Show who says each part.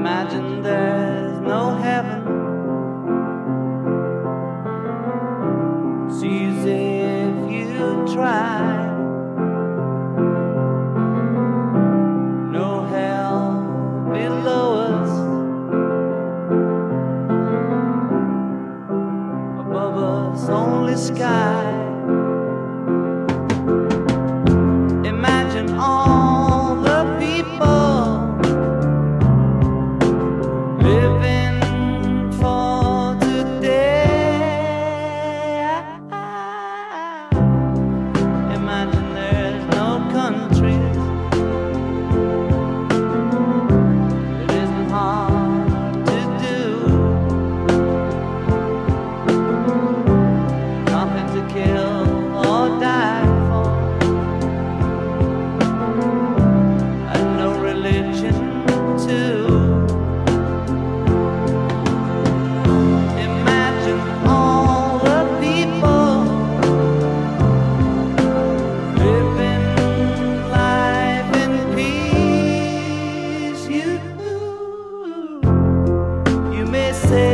Speaker 1: Imagine there's no heaven. It's easy if you try. No hell below us, above us only sky. Imagine all the people living for today. Imagine there's no countries. It isn't hard to do. Nothing to kill or die for, and no religion too. Imagine all the people living life in peace. You may say